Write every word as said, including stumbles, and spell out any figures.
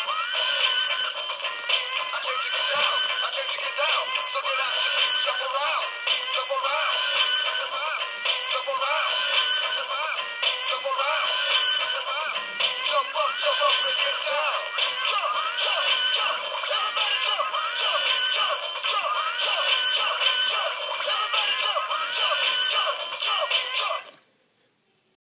I came to get down. I came to get down. So get out, just jump around. Jump around. Jump around. Jump around. Jump around. Jump around. Jump up, jump